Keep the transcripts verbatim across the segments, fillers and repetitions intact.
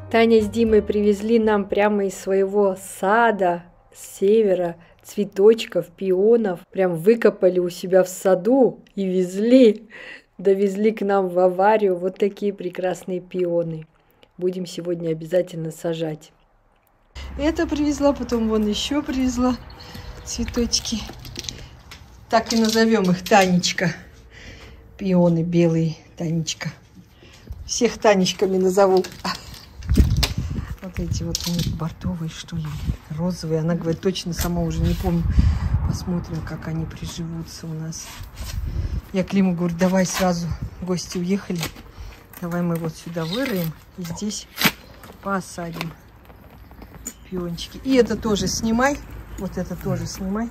Таня с Димой привезли нам прямо из своего сада с севера цветочков, пионов. Прям выкопали у себя в саду и везли, довезли к нам в Аварию вот такие прекрасные пионы. Будем сегодня обязательно сажать. Это привезла, потом вон еще привезла цветочки. Так и назовем их Танечка. Пионы белые, Танечка. Всех Танечками назову. Вот эти вот у них бордовые, что ли, розовые. Она говорит, точно сама уже не помню. Посмотрим, как они приживутся у нас. Я Климу говорю, давай сразу, гости уехали. Давай мы вот сюда выроем и здесь посадим пиончики. И это тоже снимай. Вот это тоже снимай.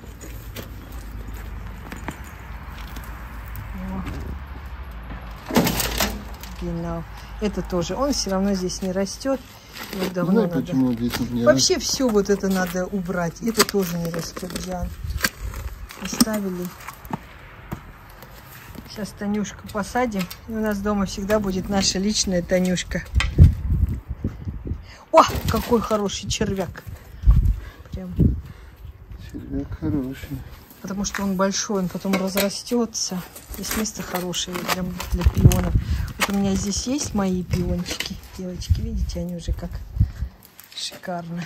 Genau. Это тоже. Он все равно здесь не растет. Вот давно ну, надо. Не Вообще растет? все вот это надо убрать. Это тоже не растет, Диан. Оставили. Сейчас Танюшку посадим. И у нас дома всегда будет наша личная Танюшка. О, какой хороший червяк. Прям. Червяк хороший. Потому что он большой, он потом разрастется. Здесь место хорошее прям для пионов. Вот у меня здесь есть мои пиончики. Девочки, видите, они уже как шикарно.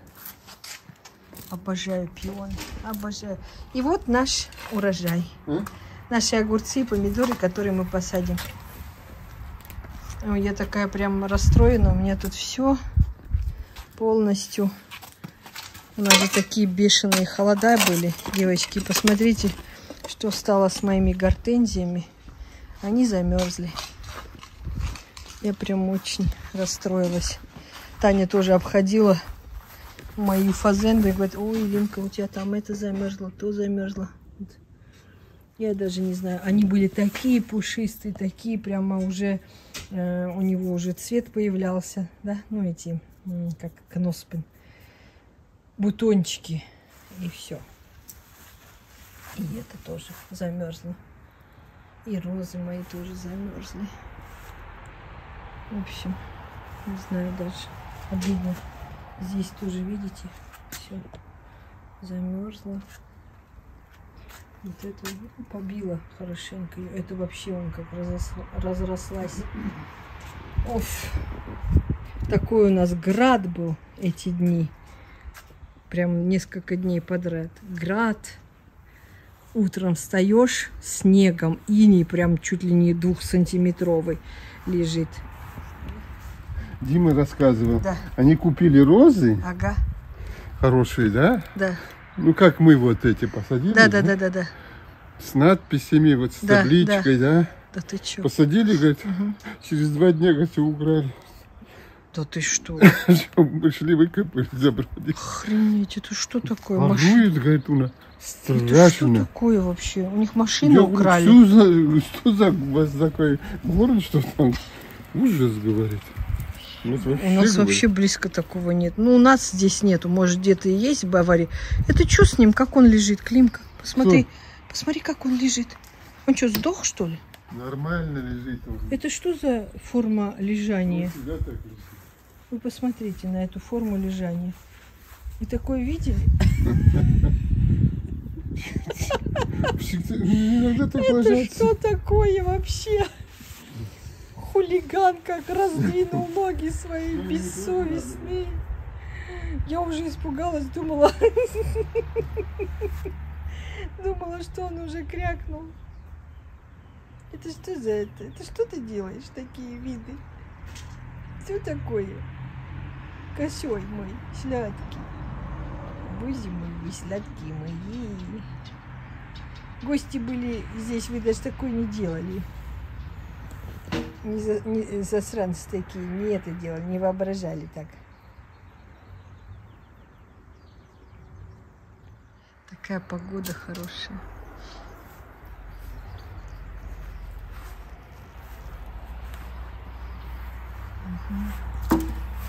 Обожаю пион. Обожаю. И вот наш урожай. А? Наши огурцы и помидоры, которые мы посадим. Ой, я такая прям расстроена. У меня тут все полностью. У нас же такие бешеные холода были, девочки. Посмотрите, что стало с моими гортензиями. Они замерзли. Я прям очень расстроилась. Таня тоже обходила мои фазенды и говорит, ой, Линка, у тебя там это замерзло, то замерзло. Я даже не знаю. Они были такие пушистые, такие прямо уже, э, у него уже цвет появлялся, да, ну эти, как кноспен. Бутончики и все. И это тоже замерзло. И розы мои тоже замерзли. В общем, не знаю даже. Обидно. Здесь тоже, видите, все замерзло. Вот это побило хорошенько. Это вообще он как разрослась. Оф. Такой у нас град был эти дни. Прям несколько дней подряд. Град. Утром встаешь, снегом, иней прям чуть ли не двухсантиметровый лежит. Дима рассказывал. Да. Они купили розы. Ага. Хорошие, да? Да. Ну, как мы вот эти посадили. Да, да, да, да, да. С надписями, вот с да, табличкой, да. да? Да ты чё? Посадили, говорит, угу. Через два дня, говорит, все убрали. Да ты что? Мы шли, выкопали, забрали. Охренеть, это что такое? Воруют, говорит, у нас. Страшно. Это что такое вообще? У них машину Я украли. Говорю, что за, что за у вас такой город, что там ужас, говорит. У нас, вообще, у нас говорит, вообще близко такого нет. Ну, у нас здесь нету. Может, где-то и есть в Баварии. Это что с ним? Как он лежит, Климка? Посмотри. Что? Посмотри, как он лежит. Он что, сдох, что ли? Нормально лежит. Он. Это что за форма лежания? Он так лежит. Вы посмотрите на эту форму лежания. Вы такое видели? Это что такое вообще? Хулиган как раздвинул ноги свои бессовестные. Я уже испугалась, думала, думала, что он уже крякнул. Это что за это? Это что ты делаешь, такие виды? Что такое? Косой мой, сладкий. Боже мой, вы сладкие мои. Гости были здесь, вы даже такое не делали. Не, за, не засранцы такие, не это делали, не воображали так. Такая погода хорошая. Угу.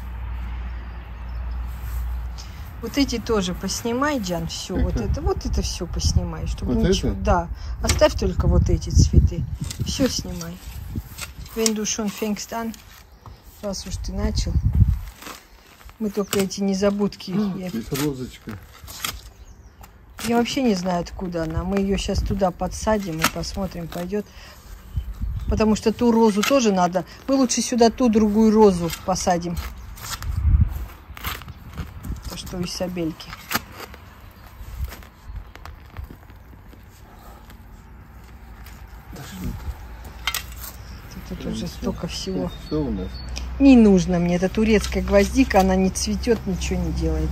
Вот эти тоже поснимай, Джан, все. Вот это, вот это все поснимай, чтобы вот ничего. Это? Да. Оставь только вот эти цветы. Все снимай. Wenn du schon fängst an, раз уж ты начал. Мы только эти незабудки. Я... Здесь розочка. Я вообще не знаю, откуда она. Мы ее сейчас туда подсадим и посмотрим, пойдет. Потому что ту розу тоже надо. Мы лучше сюда ту другую розу посадим. То, что у Исабельки. Тут уже столько всего. Что у нас? Не нужно мне. Это турецкая гвоздика. Она не цветет, ничего не делает.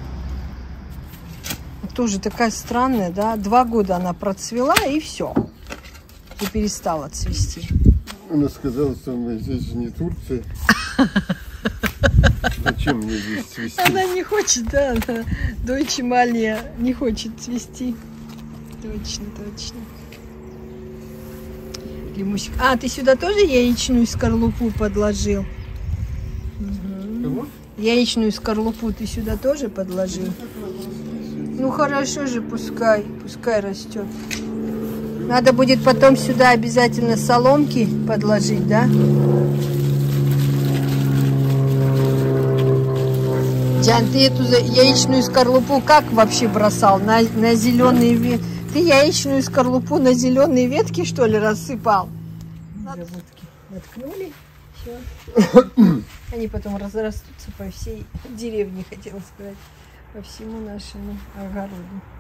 Тоже такая странная, да? Два года она процвела и все. И перестала цвести. Она сказала, что мы здесь же не Турция. Зачем мне здесь цвести? Она не хочет, да, она Deutsche Malia не хочет цвести. Точно, точно. Лимусик. А, ты сюда тоже яичную скорлупу подложил? Угу. Яичную скорлупу ты сюда тоже подложил? Ну хорошо же, пускай, пускай растет. Надо будет потом сюда обязательно соломки подложить, да? Джан, ты эту яичную скорлупу как вообще бросал? На, на зеленые ветки? Ты яичную скорлупу на зеленые ветки, что ли, рассыпал? Заводки воткнули, все. Они потом разрастутся по всей деревне, хотела сказать, по всему нашему огороду.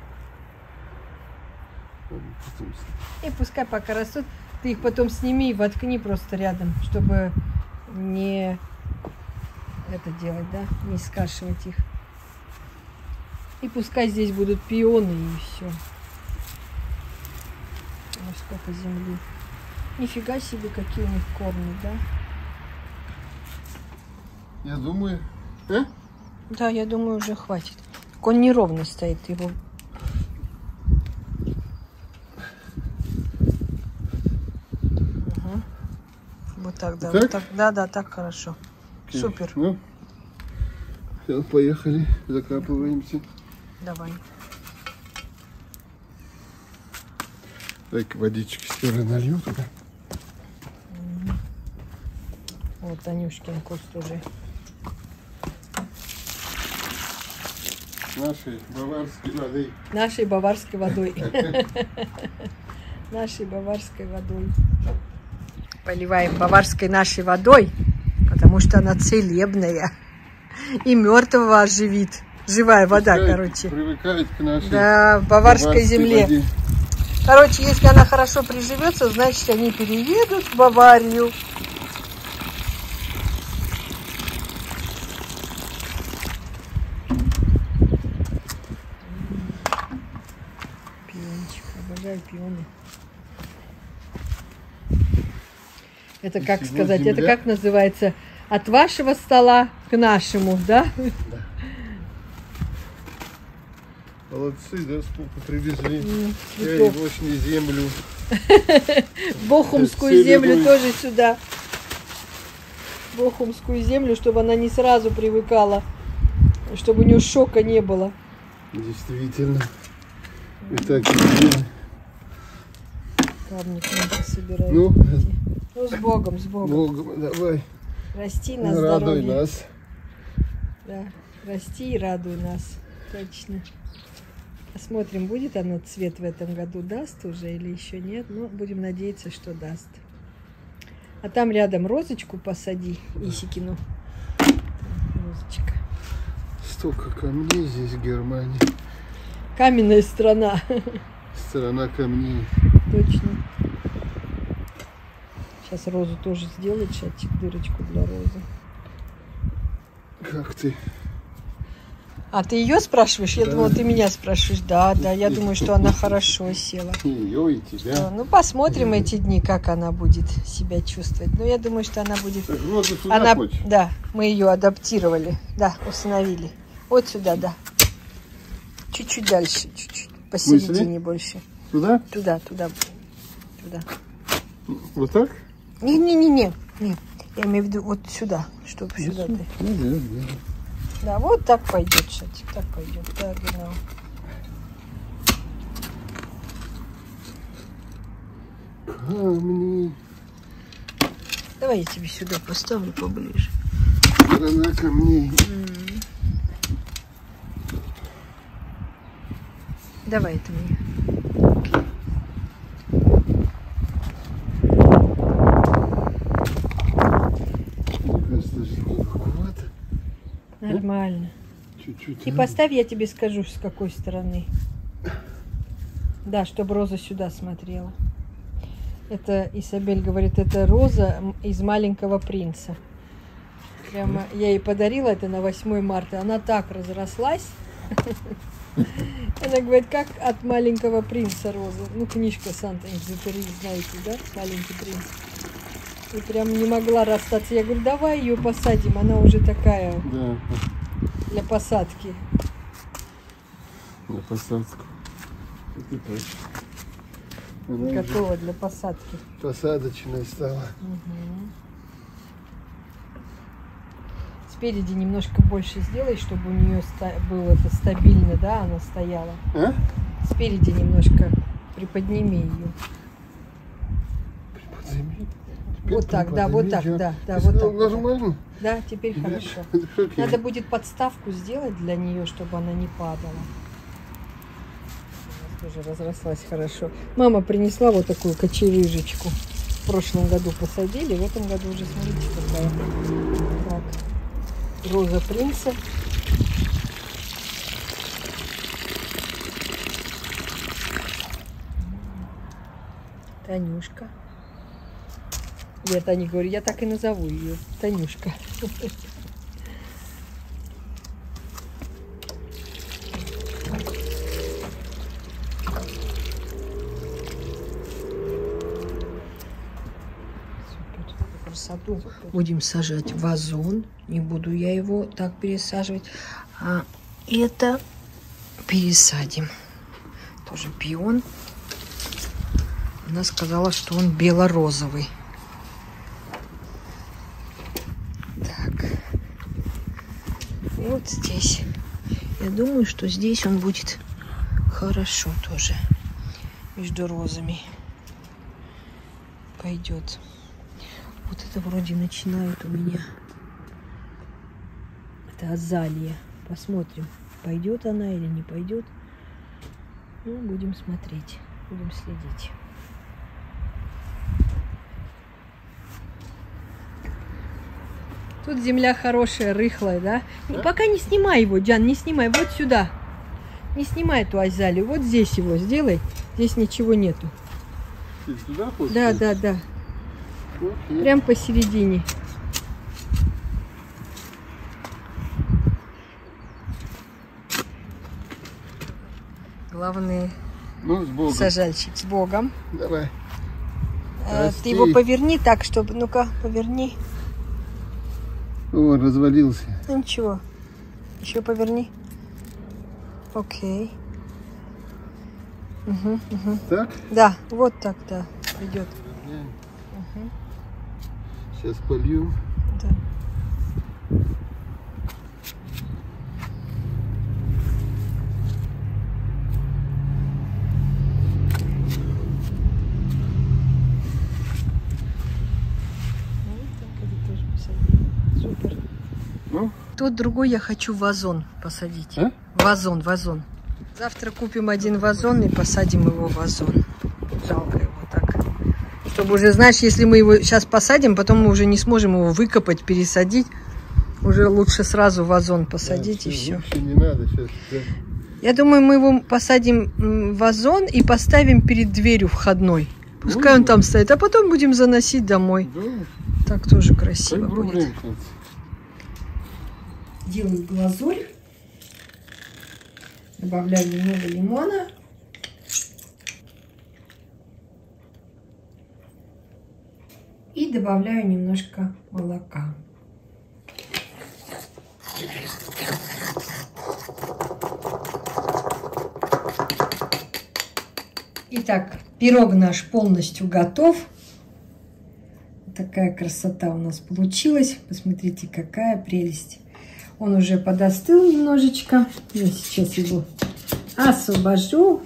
И пускай пока растут, ты их потом сними и воткни просто рядом, чтобы не это делать, да, не скашивать их. И пускай здесь будут пионы и все. Ой, сколько земли. Нифига себе, какие у них корни, да? Я думаю, а? Да, я думаю, уже хватит. Так он неровно стоит, его. Угу. Вот так, да, Так? вот так, да, да, так хорошо. Okay. Супер. Ну, все, поехали, закапываемся. Давай. Дай-ка водички серой налью туда. Вот Танюшкин куст уже. Нашей баварской воды. Нашей баварской водой. Нашей баварской водой. Поливаем баварской нашей водой, потому что она целебная. И мертвого оживит. Живая вода, Пускай короче. Привыкает к нашей да, баварской, баварской земле. Воде. Короче, если она хорошо приживется, значит, они переедут в Баварию. Пиончик, обожаю пионы. Это как Всего сказать, земля. это как называется? От вашего стола к нашему, да? Да. Молодцы, да, сколько привезли. Mm, Я его не землю. Бохумскую землю тоже сюда. Бохумскую землю, чтобы она не сразу привыкала. Чтобы у нее шока не было. Действительно. И так и было. Камни надо собирать. Ну, ну, с Богом, с Богом. Богом, давай. Расти на ну, радуй здоровье. нас. Да, расти и радуй нас. Точно. Посмотрим, будет оно цвет в этом году, даст уже или еще нет. Но будем надеяться, что даст. А там рядом розочку посади, Исикину. Розочка. Столько камней здесь в Германии. Каменная страна. Страна камней. Точно. Сейчас розу тоже сделать, шатик, дырочку для розы. Как ты? А ты ее спрашиваешь? Я да. думала, ты меня спрашиваешь. Да, да, я думаю, что она хорошо села. Ее и тебя. Что? Ну, посмотрим эти дни, как она будет себя чувствовать. Но я думаю, что она будет... Так, розу сюда она... хочешь? Да, мы ее адаптировали. Да, установили. Вот сюда, да. Чуть-чуть дальше, чуть-чуть. Посередине Мысли? больше. Туда? Туда, туда. Туда. Вот так? Не-не-не-не. Не. Я имею в виду вот сюда, чтобы вот сюда. Ты. Ну, да, да. Да, вот так пойдет, шатик, так пойдет. Да, genau. Камни. Давай я тебе сюда поставлю поближе. Страна камней. Mm. Давай это мне. Нормально. Чуть-чуть. И поставь, я тебе скажу, с какой стороны. Да, чтобы роза сюда смотрела. Это, Исабель говорит, это роза из «Маленького принца». Прямо я ей подарила это на восьмое марта. Она так разрослась. Она говорит, как от «Маленького принца» роза. Ну, книжка Сент-Экзюпери, знаете, да? «Маленький принц». И прям не могла расстаться. Я говорю, давай ее посадим. Она уже такая Да. для посадки. Для посадку. Это точно. Она Готова для посадки. посадочная стала. Угу. Спереди немножко больше сделай, чтобы у нее было это стабильно, да, она стояла. А? Спереди немножко приподними ее. Приподними. Вот так, да, вот так, да, да, Если вот так. нормально? Да, теперь хорошо. Надо будет подставку сделать для нее, чтобы она не падала. У нас тоже разрослась хорошо. Мама принесла вот такую кочерыжечку. В прошлом году посадили, в этом году уже, смотрите, какая. Так. Роза принца. Танюшка. Я Тане говорю, я так и назову ее. Танюшка. Красоту. Будем сажать в вазон. Не буду я его так пересаживать. А это пересадим. Тоже пион. Она сказала, что он бело-розовый. Так. Вот здесь. Я думаю, что здесь он будет хорошо тоже. Между розами. Пойдет. Вот это вроде начинает у меня. Это азалия. Посмотрим, пойдет она или не пойдет. Ну, будем смотреть. Будем следить. Тут земля хорошая, рыхлая, да? Да? Пока не снимай его, Диан, не снимай. Вот сюда. Не снимай эту азалию. Вот здесь его сделай. Здесь ничего нету. Туда да, да, да. Окей. Прям посередине. Главное, ну, с Богом. Сажальщик, с Богом. Давай. А, ты его поверни так, чтобы... Ну-ка, поверни. О, развалился. Ну, ничего. Еще поверни. Окей. Угу, угу. Так? Да, вот так, да. Идет. Угу. Сейчас полью. Да. Супер. Ну? Тот другой я хочу вазон посадить. А? Вазон, вазон. Завтра купим один вазон и посадим его в вазон. Жалко его так. Чтобы уже, знаешь, если мы его сейчас посадим, потом мы уже не сможем его выкопать, пересадить. Уже лучше сразу вазон посадить, да, и все. Не надо сейчас. Да. Я думаю, мы его посадим в вазон и поставим перед дверью входной. Пускай он там стоит, а потом будем заносить домой. Да. Так тоже красиво как будет. Делаю глазурь. Добавляю немного лимона. И добавляю немножко молока. Итак, пирог наш полностью готов. Такая красота у нас получилась. Посмотрите, какая прелесть. Он уже подостыл немножечко. Я сейчас его освобожу.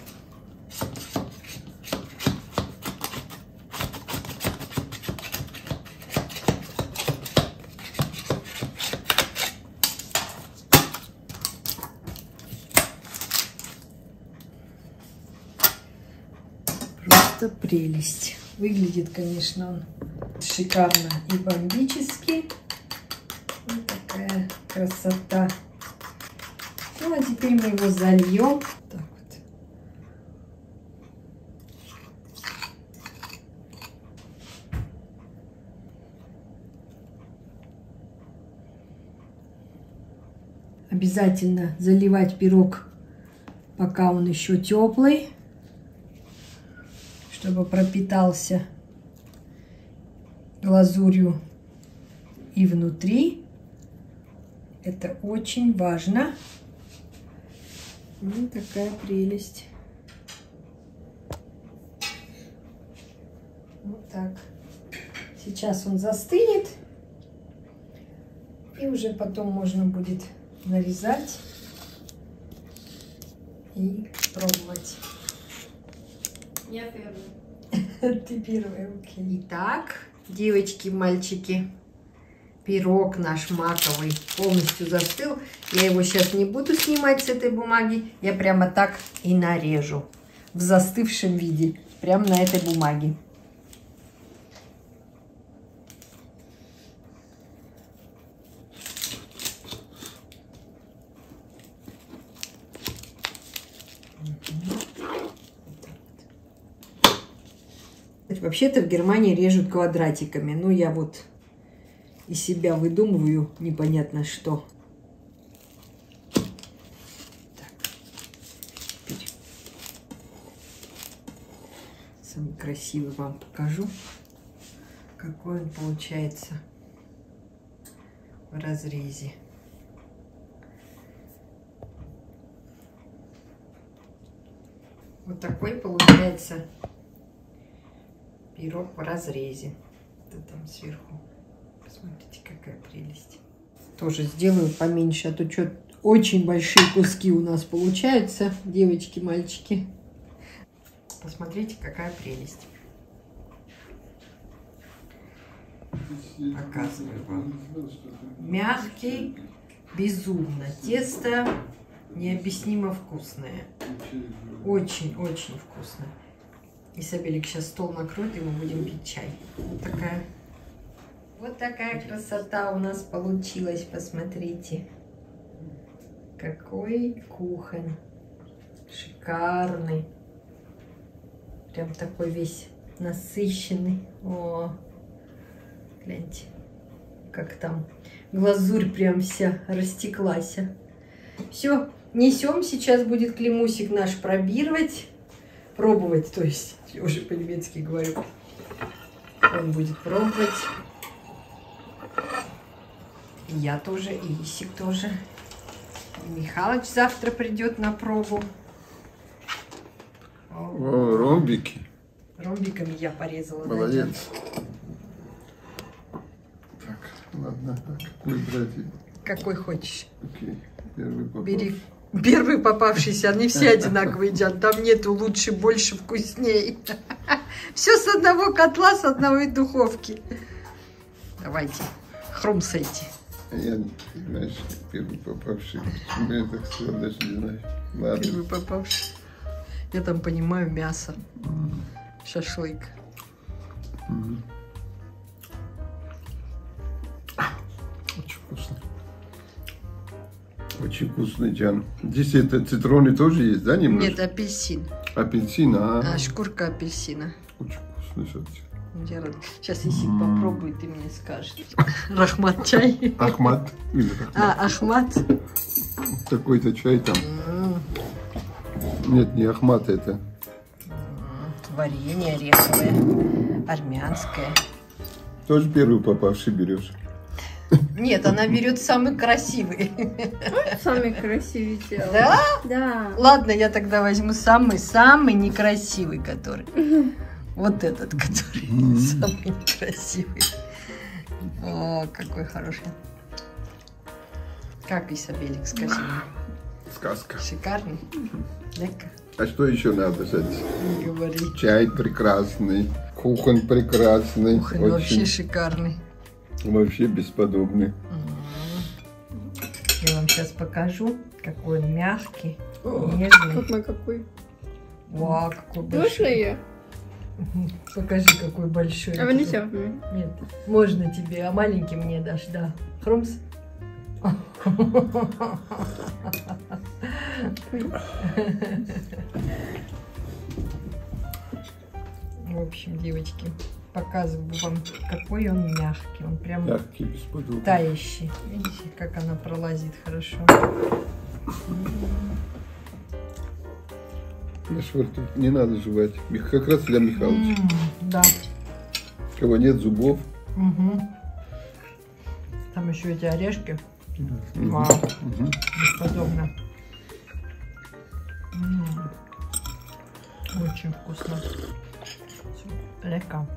Просто прелесть. Выглядит, конечно, он шикарно и бомбически. Вот такая красота. Ну, а теперь мы его зальем. Так вот. Обязательно заливать пирог, пока он еще теплый, чтобы пропитался глазурью и внутри. Это очень важно. Вот такая прелесть. Вот так. Сейчас он застынет. И уже потом можно будет нарезать и пробовать. Я первая. Ты первая, окей. Итак, девочки, мальчики, пирог наш маковый полностью застыл. Я его сейчас не буду снимать с этой бумаги. Я прямо так и нарежу. В застывшем виде. Прямо на этой бумаге. Вообще-то в Германии режут квадратиками. Но я вот из себя выдумываю непонятно что. Так. Теперь самый красивый вам покажу, какой он получается в разрезе. Вот такой получается пирог в разрезе. Это там сверху. Посмотрите, какая прелесть. Тоже сделаю поменьше, а то что очень большие куски у нас получаются, девочки, мальчики. Посмотрите, какая прелесть. Показываю вам. Мягкий, безумно. Тесто необъяснимо вкусное. Очень-очень вкусно. И Сабелик сейчас стол накроет, и мы будем пить чай. Вот такая, вот такая красота у нас получилась. Посмотрите. Какой кухонь. Шикарный. Прям такой весь насыщенный. О, гляньте, как там глазурь прям вся растеклась. Все, несем. Сейчас будет Климусик наш пробировать. Пробовать, то есть, я уже по-немецки говорю. Он будет пробовать. И я тоже, и Исик тоже. И Михалыч завтра придет на пробу. О, ромбики. Ромбиками я порезала. Молодец. Так, ладно, а какой брать? Какой хочешь. Окей, первый попал. Бери. Первый попавшийся, они все одинаковые едят. Там нету лучше, больше, вкуснее. Все с одного котла, с одной духовки. Давайте, хрумсайте. Я, знаешь, первый попавший. Почему я так сказал, даже не знаю. Ладно. Первый попавший. Я там понимаю мясо. Mm. Шашлык. Mm. Очень вкусно. Очень вкусный джем. Здесь это цитроны тоже есть, да, немножко? Нет, апельсин. Апельсин, а? А, шкурка апельсина. Очень вкусный, кстати. Я рада. Сейчас Исик mm. попробует, ты мне скажешь. Рахмат чай. Ахмат. Или Рахмат. А, Ахмат. Какой-то чай там. Mm. Нет, не Ахмат это. Mm. Варенье ореховое. Армянское. Тоже первый попавший берешь. Нет, она берет самый красивый. Самый красивый делал. Да? Да. Ладно, я тогда возьму самый-самый некрасивый, который. Вот этот, который mm-hmm. самый некрасивый. О, какой хороший. Как, Исабелик, скажи мне? Сказка. Шикарный? Лекко. А что еще надо, кстати? Не говори. Чай прекрасный, кухонь прекрасный. Кухонь очень... вообще шикарный. Вообще бесподобный. Я вам сейчас покажу, какой он мягкий, О, нежный. вот мой какой. Вау, какой Можно большой. я? Покажи, какой большой. А вы не сёрфили? Нет, можно тебе, а маленький мне дашь, да. Хрумс? В общем, девочки, показываю вам, какой он мягкий. Он прям Мягкий, бесподобный. тающий. Видите, как она пролазит хорошо. Нашвыртывать не надо жевать. Мих- Как раз для Михалыча. М, Да. У кого нет зубов. Угу. Там еще эти орешки. Мгм. Вау, Мгм. бесподобно. М. Очень вкусно. Легко.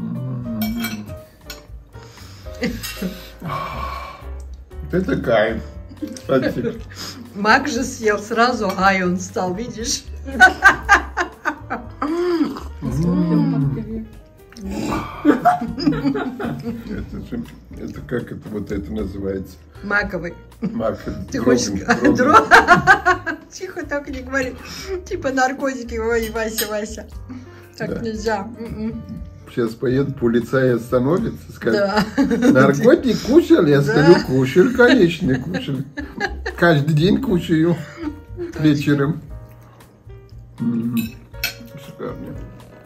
Вот это кайф. Кстати, Мак же съел сразу, ай, он стал, видишь? это же, это как это вот это называется? Маковый. Мак, Ты дрогн- хочешь... дрогн. Дро- Тихо, так не говори. Типа наркотики, ой, Вася, Вася. Так Да. нельзя. М-м. Сейчас поедет, полицай остановится, скажет, Да. наркотик кушали? Я Да. скажу, кушали, конечно, кушали. Каждый день кушаю вечером. М, Шикарно.